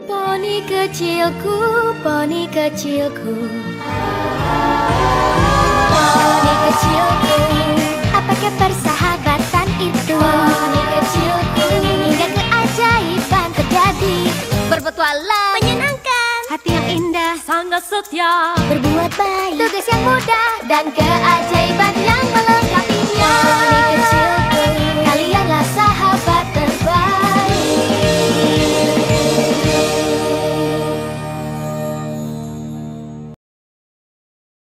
Poni kecilku, poni kecilku, poni kecilku, apakah persahabatan itu? Poni kecilku, hingga keajaiban terjadi, berpetualang, menyenangkan, hati yang indah, sangat setia, berbuat baik, tugas yang mudah, dan keajaiban yang melengkapinya.